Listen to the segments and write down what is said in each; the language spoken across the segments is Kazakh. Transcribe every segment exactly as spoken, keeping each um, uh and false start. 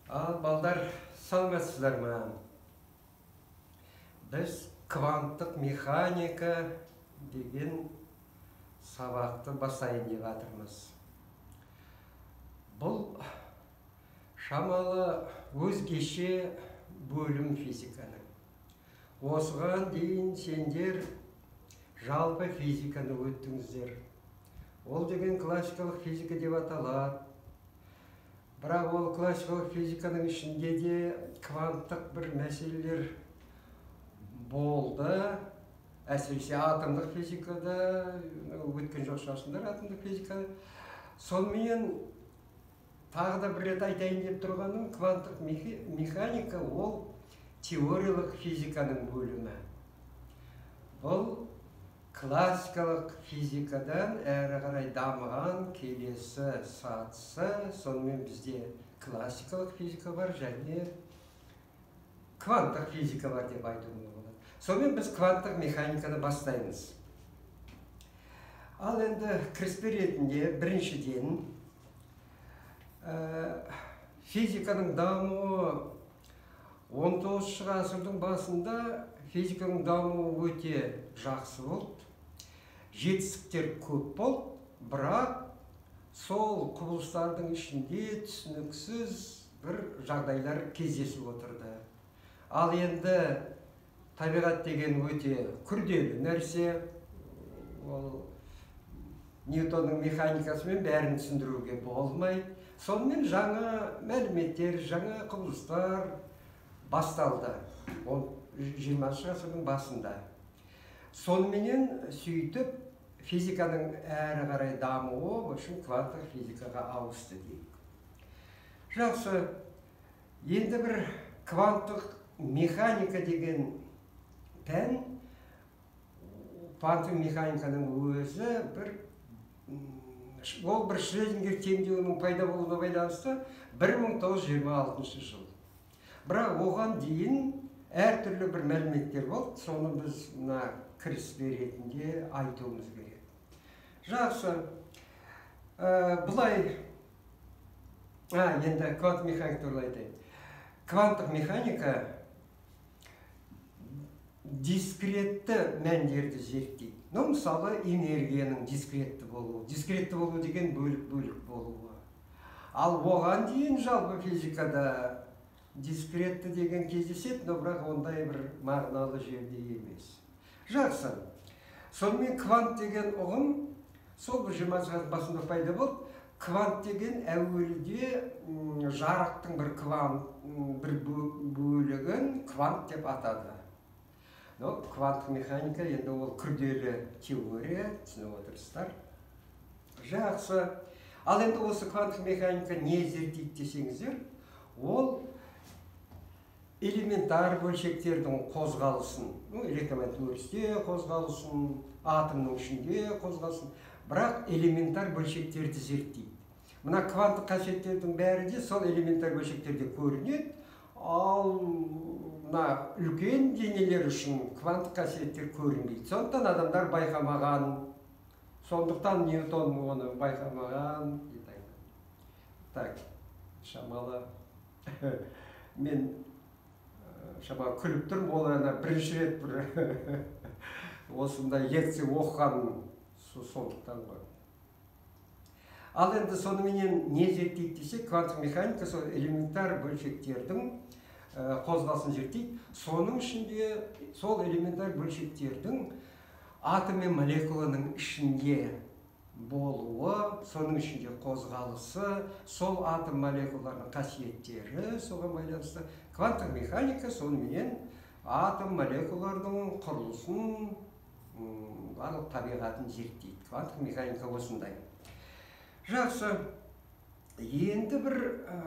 Ал балдар саламатсыздар ма? Біз кванттық механика деген сабақты бастайын деп жатырмыз. Бұл шамалы өзгеше бөлім физиканың. Осыған дейін сендер жалпы физиканы өттіңіздер. Ол деген классикалық физика деп аталады. Бірақ ол классикалық физиканың ішінде де кванттық бір мәселелер болды. Әсіресе атомдық физикада өткен жоқ шығарсыңдар атомдық физикада. Сонымен тағы да бір рет айтайын деп тұрғаным, кванттық механика ол теориялық физиканың бөлімі. Бұл классикалық физикадан әрі қарай дамыған келесі сатысы. Сонымен бізде классикалық физика бар және кванттық физика бар деп айтуға болады. Сонымен біз кванттық механиканы бастаймыз. Ал енді кіріспе ретінде біріншіден физиканың дамуы он тоғызыншы ғасырдың басында физиканың дамуы өте жақсы болды. Жетістіктер көп болды, бірақ сол құбылыстардың ішінде түсініксіз бір жағдайлар кездесіп отырды. Ал енді табиғат деген өте күрделі нәрсе. Ол Ньютонның механикасымен бәрін түсіндіруге болмайды. Сонымен жаңа мәліметтер, жаңа құбылыстар басталды жиырмасыншы ғасырдың басында. Сонымен сөйтіп физиканың әрі қарай дамуы үшін кванттық физикаға ауысты дейік. Жақсы, енді бір кванттық механика деген пән, кванттық механиканың өзі бір ол бір Шрёдингер теңдеуінің пайда болуына байланысты бір мың тоғыз жүз жиырма алтыншы жыл. Бірақ оған дейін әртүрлі бір мәліметтер болды, соны біз мына кіріспе ретінде айтуымыз керек. Жақсы, бұлай, енді кванттық механика туралы айтайын. Кванттық механика дискретті мәндерді зерттейді. Мысалы, энергияның дискретті болуы. Дискретті болу деген бөлік-бөлік болуы. Ал оған дейін жалпы физикада дискретті деген кездеседі, но бірақ ондай бір мағыналы жерде емес. Жақсы. Сонымен квант деген ұғым сол бір жиырмасыншы ғасырдың басында пайда болды. Квант деген әуелде жарықтың бір квант бір бөлігін квант деп атады. Но кванттық механика енді ол күрделі теория, түсініп отырсыздар. Жақсы. Ал енді осы кванттық механика не зерттейді десеңіздер, ол элементар бөлшектердің қозғалысын, электромагнитті өрісте қозғалысын, атомның ішінде қозғалысын, бірақ элементар бөлшектерді зерттейді. Мына кванттық қасиеттердің бәрі де сол элементар бөлшектерде көрінеді, ал мына үлкен денелер үшін кванттық қасиеттер көрінбейді. Сондықтан адамдар байқамаған, сондықтан Ньютон оны байқамаған дейді. Так, шамалы мен шамалы күліп тұрмын, ол ана бірінші рет бір осындай лекция оқығаным сондықтан ғой. Ал енді соныменен не зерттейді десе, кванттық механика сол элементар бөлшектердің қозғалысын зерттейді. Соның ішінде сол элементар бөлшектердің атом мен молекуланың ішінде болуы, соның ішінде қозғалысы, сол атом молекулаларының қасиеттері соған байланысты. Кванттық механика сонымен атом молекулалардың құрылысын, барлық табиғатын зерттейді. Кванттық механика осындай. Жақсы, енді бір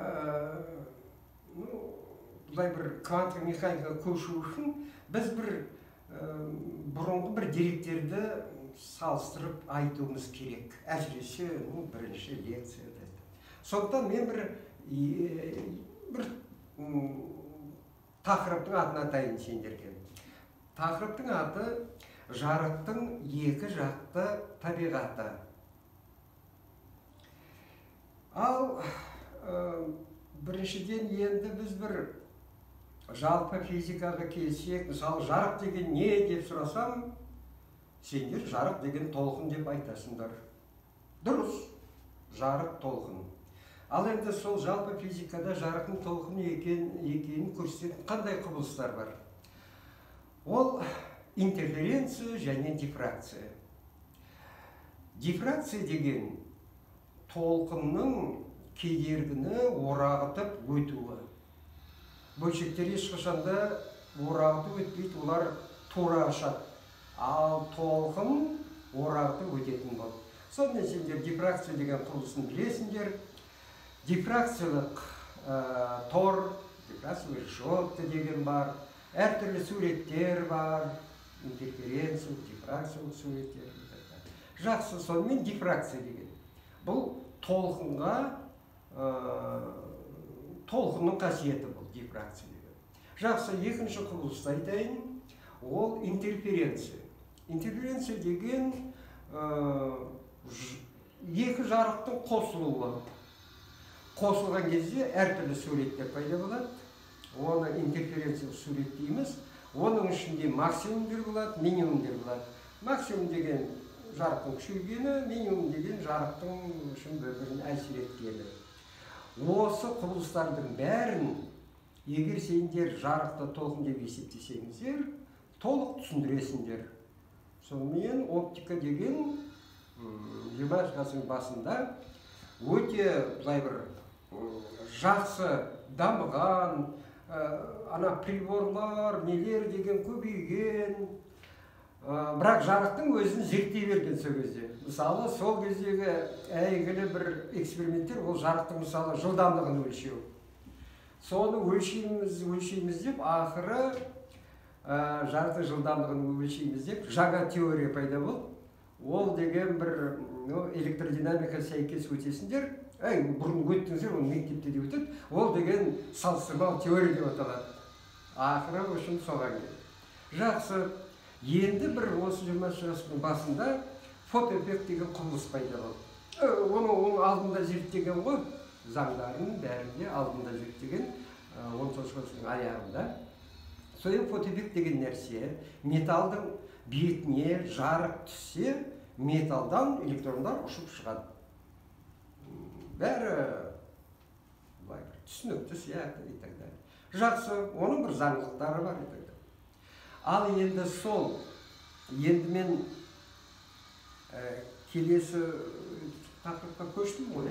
бұлай бір кванттық механика көшу үшін біз бір бұрынғы бір деректерді салыстырып айтуымыз керек. Әсіресе бірінші лекцияда. Сондықтан мен бір тақырыптың атын атайын сендерге. Тақырыптың аты жарықтың екі жақты табиғаты. Ал бір біріншіден енді біз бір жалпы физикаға келсек, мысалы жарық деген не деп сұрасам, сендер жарық деген толқын деп айтасыңдар. Дұрыс, жарық толқын. Ал енді сол жалпы физикада жарықтың толқын екенін көрсететін қандай құбылыстар бар? Ол интерференция және дифракция. Дифракция деген толқынның кедергіні орағытып өтуі. Бөлшектер ешқашанда орағытып өтпейді, олар тура ашады. Ал толқын орағытып өтетін болды. Сонымен сендер дифракция деген құбылысын білесіңдер. Дифракциялық тор, дифракциялық решетка деген бар. Әртүрлі суреттер бар. Интерференциялық, дифракциялық суреттер. Жақсы, сонымен дифракция деген. Бұл толқынға, толқынның қасиеті бұл дифракция деген. Жақсы, екінші құбылысты айтайын, ол интерференция. Интерференция деген екі жарықтың қосылуы. Қосылған кезде әртүрлі суреттер пайда болады. Оны интерференциялық сурет дейміз. Оның ішінде максимумдер болады, минимумдер болады. Максимум деген жарықтың күшейгені, минимум деген жарықтың үшін бір-бірін әсер еткені. Осы құбылыстардың бәрін, егер сендер жарықты толқын деп есептесеңіздер, толық түсіндіресіңдер. Сонымен оптика деген жиырмасыншы ғасырдың басында өте былай бір жақсы дамыған, ана приборлар, нелер деген көбейген, бірақ жарықтың өзін зерттей берген сол кезде. Мысалы, сол кездегі әйгілі бір эксперименттер, ол жарықтың мысалы жылдамдығын өлшеу. Соны өлшейміз, өлшейміз деп, ақыры жарықтың жылдамдығын өлшейміз деп, жаңа теория пайда болды. Ол деген бір электродинамика сәйкес өтесіңдер, әй, бұрын өттіңіздер, ол мектепте де өтеді, ол деген салыстырмалы теория деп аталады. Ақыры үшін соған келді. Жақсы, енді бір осы жиырмасыншы ғасырдың басында фотоэффект деген құбылыс пайда болды. Оның алдында зерттеген ғой, заңдарын бәрінде алдында зерттеген он тоғызыншы ғасырдың аяғында. Сол фотоэффект деген нәрсе металдың бетіне жарық түссе, металдан электрондар ұшып шығады. Бәрі түсінікті сияқты и так далее. Жақсы, оның бір заңдылықтары бар и так далее. Ал енді сол, енді мен келесі тақырыпқа көштім ғой.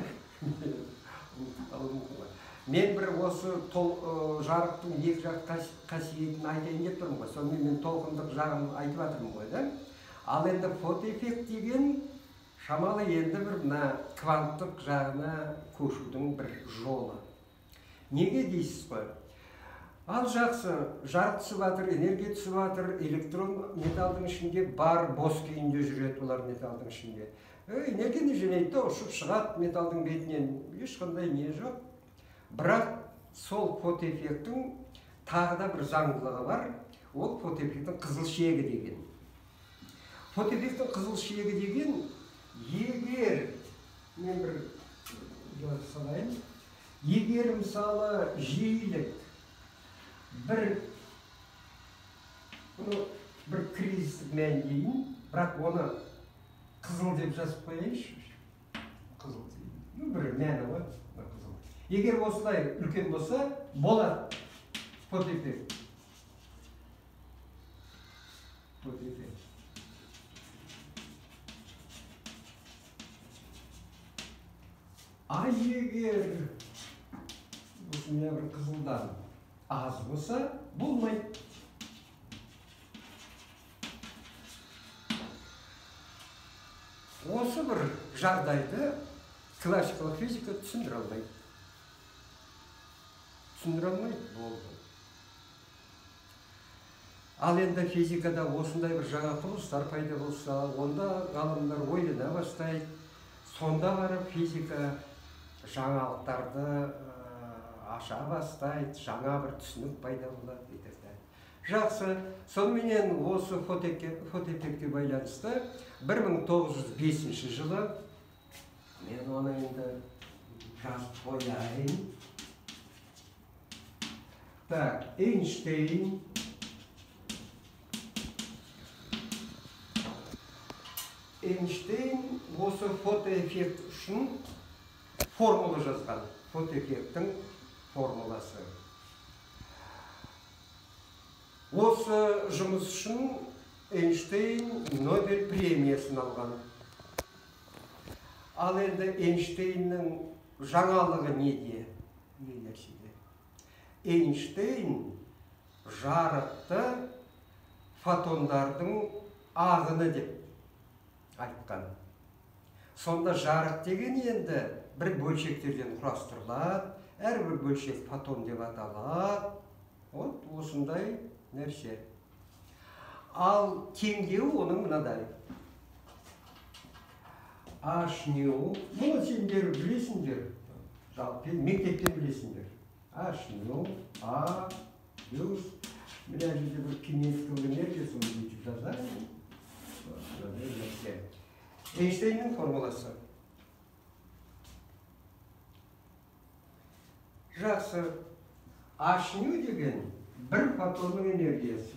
Мен бір осы жарықтың екі жақ қасиетін айтайын деп тұрмын ғой. Сонымен мен толқындық жағын айтып жатырмын ғой, да? Ал енді фотоэффект деген шамалы енді бір кванттық жағына көшудің бір жолы. Неге дейсіз ғой? Ал жақсы, жарық түсіп жатыр, энергия түсіп жатыр, электрон металдың ішінде бар, бос күйінде жүреді олар металдың ішінде. Энергияны жинайды, ұшып шығады металдың бетінен, ешқандай не жоқ. Бірақ сол фотоэффекттің тағы да бір заңдылығы бар, ол фотоэффекттің қызыл шегі деген. Фотоэффекттің қызыл шегі деген, егер, мен бір жазып салайын, егер мысалы жиілік бір бір кризистік мән дейін, бірақ оны қызыл деп жазып қояйыншы. Қызыл дейін. Бір мәні ғой. Егер осылай үлкен болса, болады фотоэффект. Фотоэффект. А егер осындай бір қызылдан аз болса, болмайды. Осы бір жағдайды классикалық физика түсіндіре алмайды. Түсіндіре алмайды, болды. Ал енді физикада осындай бір жаңа құбылыстар пайда болса, онда ғалымдар ойлана бастайды. Сонда барып физика жаңалықтарды аша бастайды, жаңа бір түсінік пайда болады. Жақсы, сонымен осы фотоэффектке байланысты бір мың тоғыз жүз бесінші жылы, мен оны енді жазып қояйын, Так, Эйнштейн Эйнштейн осы фотоэффект үшін формула жазған. Фотоэффекттің формуласы. Осы жұмыс үшін Эйнштейн Нобель премиясын алған. Ал енді Эйнштейннің жаңалығы неде? Не нәрседе? Эйнштейн жарықты фотондардың ағыны деп айтқан. Сонда жарық деген енді бір бөлшектерден құрастырылады, әрбір бөлшек фотон деп аталады. Вот осындай нәрсе. Ал теңдеуі оның мынадай. H nu, мұны сендер білесіңдер, жалпы мектептен білесіңдер. H nu, A, плюс, мына жерде бір кинетикалық энергия, соны бүйтіп жазайын. Эйнштейннің формуласы. Жақсы, H nu деген бір фотонның энергиясы.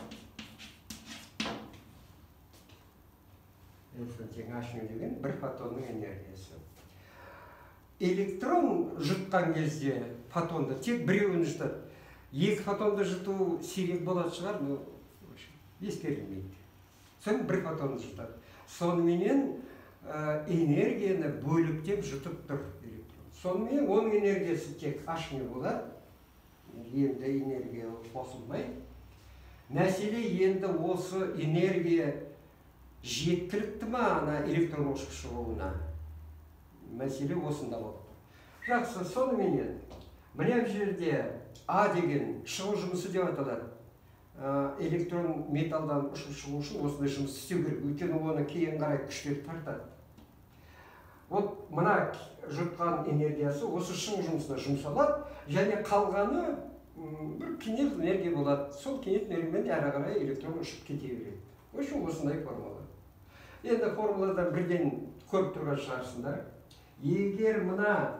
H nu деген бір фотонның энергиясы. Электрон жұтқан кезде фотонды тек біреуін жұтады. Екі фотонды жұту сирек болады шығар, но ескерілмейді. Соны бір фотонды жұтады. Сонымен энергияны бөліктеп жұтып тұр электрон. Сонымен оның энергиясы тек H nu болады. Енді энергия қосылмай. Мәселе енді осы энергия жеткілікті ма ана электрон ұшып шығуына? Мәселе осында болды. Жақсы, соныменен мына жерде А деген шығу жұмысы деп аталады. Электрон металдан ұшып шығу үшін осындай жұмыс істеу керек. Өйткені оны кейін қарай күштер тартады. Вот мына жұтқан энергиясы осы шығу жұмысына жұмсалады, және қалғаны бір кинет энергия болады. Сол кинет энергиямен әрі қарай электрон ұшып кете береді. Үшін осындай формула. Енді формуладан бірден көріп тұрған шығарсыңдар. Егер мына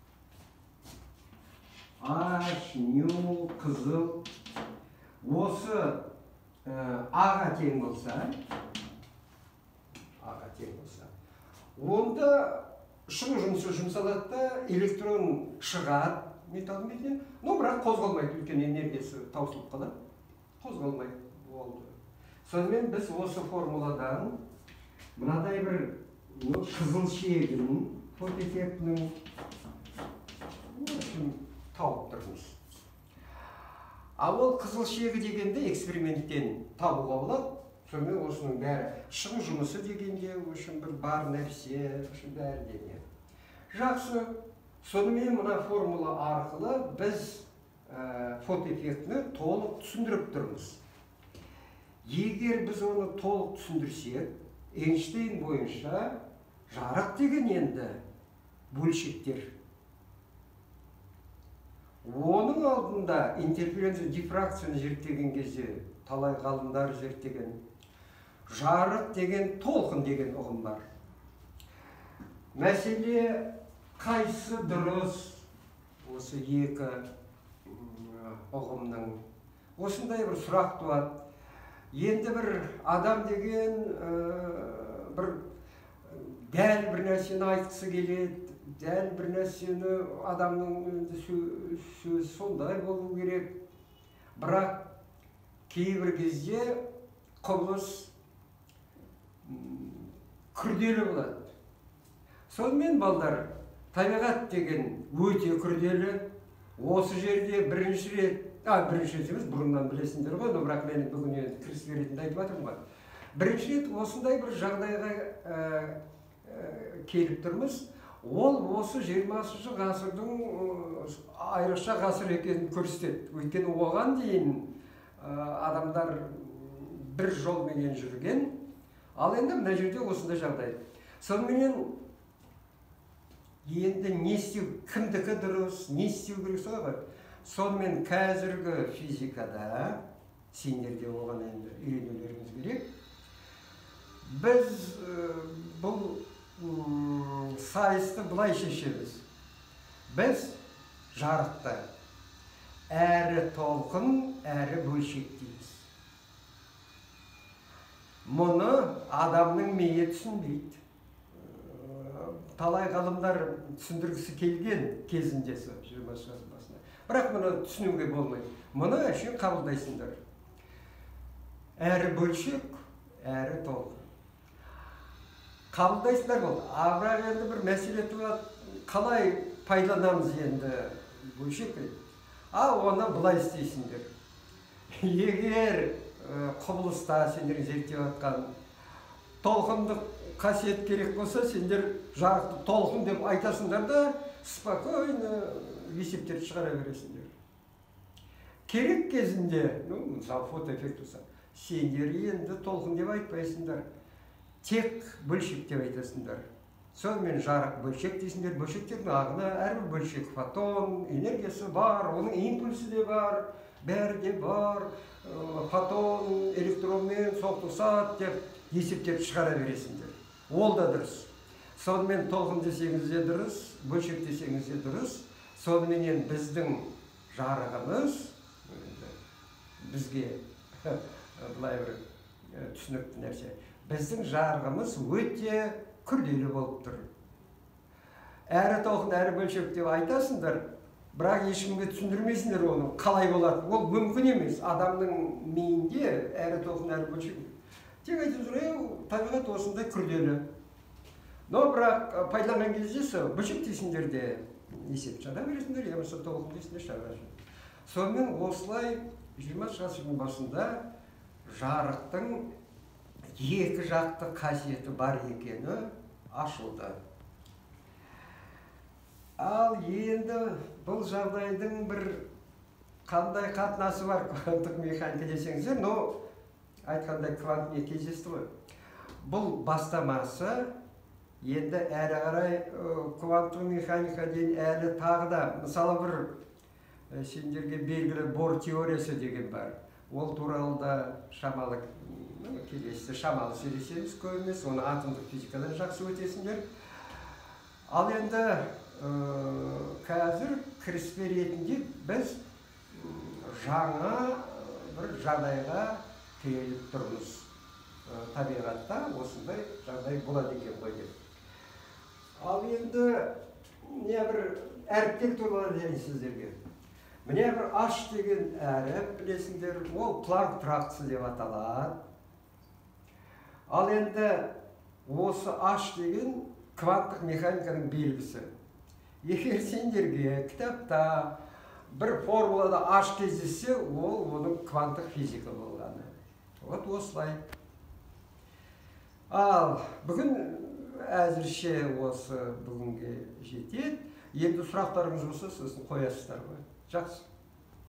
H nu қызыл осы А-ға тең болса, А-ға тең болса, онда шығу жұмысы жұмсалады да электрон шығады металл бетінен, но бірақ қозғалмайды, үлкен энергиясы таусылып қалады, қозғалмайды болды. Сонымен біз осы формуладан мынадай бір қызыл шегін фотоэффектінің тауып тұрмыз. Ал ол қызыл шегі дегенде эксперименттен табуға болады. Сонымен осының бәрі шығу жұмысы дегенде үшін бір бар нәрсе, үшін бәрі дене. Жақсы, сонымен мына формула арқылы біз фотоэффектіні толық түсіндіріп тұрмыз. Егер біз оны толық түсіндірсек, Эйнштейн бойынша жарық деген енді бөлшектер. Оның алдында интерференция дифракцияны зерттеген кезде талай ғалымдар зерттеген жарық деген толқын деген ұғым бар. Мәселе қайсы дұрыс осы екі ұғымның осындай бір сұрақ туады. Енді бір адам деген бір дәл бір нәрсені айтқысы келеді, дәл бір нәрсені адамның сөзі сондай болу керек. Бірақ кейбір кезде құбылыс күрделі болады. Сонымен балдар, табиғат деген өте күрделі. Осы жерде бірінші рет, а бірінші рет емес, бұрыннан білесіңдер ғой, но бірақ мен бүгін енді кіріспе ретінде айтып жатырмын ғой. Бірінші рет осындай бір жағдайға келіп тұрмыз. Ол осы жиырмасыншы ғасырдың айрықша ғасыр екенін көрсетеді. Өйткені оған дейін адамдар бір жолмен жүрген. Ал енді мына жерде осындай жағдай. Сонымен енді не істеу, кімдікі дұрыс, не істеу керек солай ғой. Сонымен қазіргі физикада, сендерде оған енді үйренулеріңіз керек. Біз бұл сайысты былай шешеміз. Біз жарықты әрі толқын, әрі бөлшек дейміз. Мұны адамның миы түсінбейді. Талай ғалымдар түсіндіргісі келген кезінде жиырмасыншы ғасыр басында. Бірақ мұны түсінуге болмайды. Мұны әшейін қабылдайсыңдар. Әрі бөлшек, әрі толқын. Қабылдайсыңдар болды. Бірақ енді бір мәселе туады, қалай пайдаланамыз енді бөлшек дейді. А оны былай істейсіңдер. Егер құбылыста сендер зерттеп жатқан толқындық қасиет керек болса, сендер жарықты толқын деп айтасыңдар да, спокойно есептерді шығара бересіңдер. Керек кезінде, мысалы фотоэффект болса, сендер енді толқын деп айтпайсыңдар, тек бөлшек деп айтасыңдар. Сонымен жарық бөлшек дейсіңдер, бөлшектердің ағыны, әрбір бөлшек фотон, энергиясы бар, оның импульсі де бар, бәрі де бар, фотон, электронмен соқтығысады деп есептерді шығара бересіңдер. Ол да дұрыс. Сонымен толқын десеңіз де дұрыс, бөлшек десеңіз де дұрыс. Сонымен біздің жарығымыз бізге былай бір түсінікті нәрсе. Біздің жарығымыз өте күрделі болып тұр. Әрі толқын, әрі бөлшек деп айтасыңдар, бірақ ешкімге түсіндірмейсіңдер оны қалай болады. Ол мүмкін емес. Адамның миінде әрі толқын, әрі бөлшек. Тек айтыңыздар, табиғат осындай күрделі. Но бірақ пайдаланған кезде бөлшек дейсіңдер де есеп шығара бересіңдер, я болмаса толқын дейсіңдер шығара бересіңдер. Сонымен осылай жиырмасыншы ғасырдың басында жарықтың екі жақты қасиеті бар екені ашылды. Ал енді бұл жағдайдың бір қандай қатынасы бар кванттық механика десеңіздер, но айтқандай квант не кездесті ғой. Бұл бастамасы енді әрі қарай кванттық механика дейін әлі тағы да, мысалы бір сендерге белгілі Бор теориясы деген бар. Ол туралы да шамалы келесі шамалы сөйлесеміз, көп емес, оны атомдық физикадан жақсы өтесіңдер. Ал енді қазір кіріспе ретінде біз жаңа бір жағдайға келіп тұрмыз. Табиғатта осындай жағдай болады екен ғой деп. Ал енді не бір әріптер туралы дейін сіздерге. Міне бір H деген әріп білесіңдер, ол Планк тұрақтысы деп аталады. Ал енді осы H деген кванттық механиканың белгісі. Егер сендерге кітапта бір формулада H кездессе, ол оның кванттық физика болғаны. Вот осылай. Ал бүгін әзірше осы бүгінге жетеді. Енді сұрақтарыңыз болса, сосын қоясыздар ғой. Жақсы.